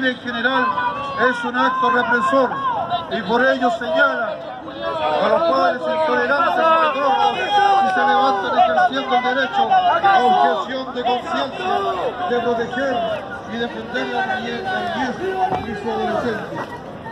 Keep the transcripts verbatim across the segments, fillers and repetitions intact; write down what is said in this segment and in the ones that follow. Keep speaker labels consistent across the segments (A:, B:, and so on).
A: Chile en general es un acto represor y por ello señala a los padres intolerantes y retrógrados que se levantan ejerciendo el derecho a objeción de conciencia de proteger y defender la niñez y su adolescencia.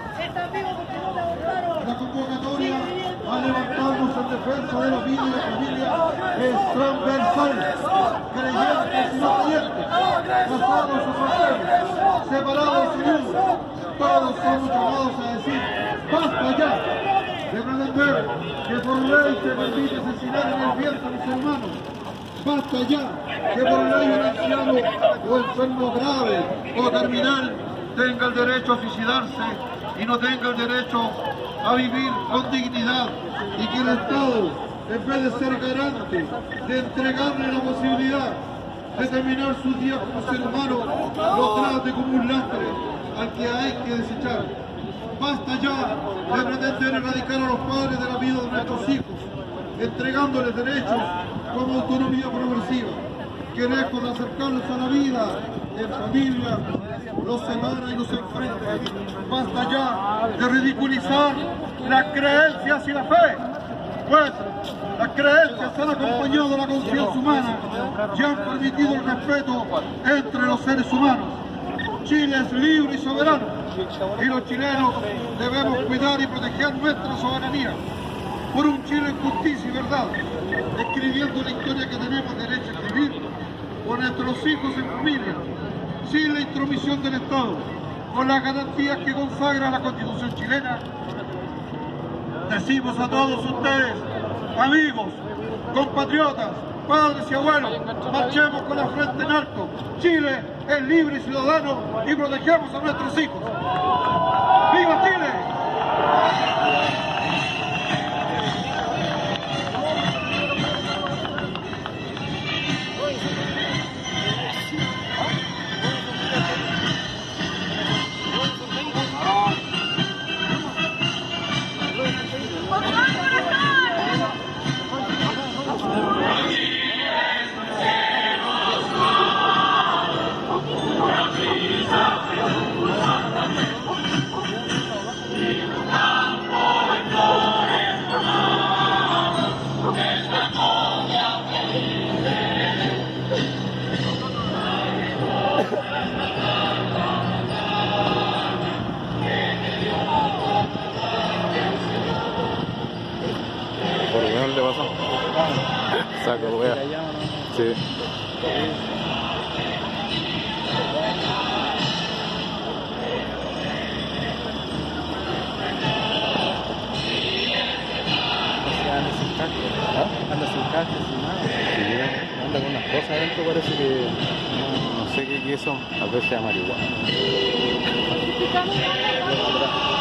A: La convocatoria a levantarnos en defensa de la vida y la familia es transversal, creyentes y no creyentes, casados o solteros, separados y viudos, todos somos llamados a decir ¡basta ya! De pretender que por ley se permite asesinar en el vientre a los hermanos. Basta ya que por ley un anciano o enfermo grave o terminal tenga el derecho a suicidarse y no tenga el derecho a vivir con dignidad, y que el Estado, en vez de ser garante de entregarle la posibilidad de terminar sus días como ser humano, lo trate como un lastre al que hay que desechar. Basta ya de pretender erradicar a los padres de la vida de nuestros hijos, entregándoles derechos como autonomía progresiva, que lejos de acercarlos a la vida en familia, los separa y los enfrenta. Basta ya de ridiculizar las creencias y la fe, pues las creencias han acompañado la conciencia humana y han permitido el respeto entre los seres humanos. Chile es libre y soberano, y los chilenos debemos cuidar y proteger nuestra soberanía por un Chile en justicia y verdad, escribiendo la historia que tenemos derecho a escribir con nuestros hijos en familia, sin la intromisión del Estado, con las garantías que consagra la Constitución chilena. Decimos a todos ustedes, amigos, compatriotas, padres y abuelos, marchemos con la frente en alto. Chile es libre y ciudadano y protegemos a nuestros hijos. ¡Viva Chile!
B: Por lo menos le pasó. Saco, wea. Sí.
C: Anda sin caja, sin nada.
B: Sí,
C: Anda con unas cosas adentro, parece que
B: no, no sé qué, qué son. A veces es marihuana.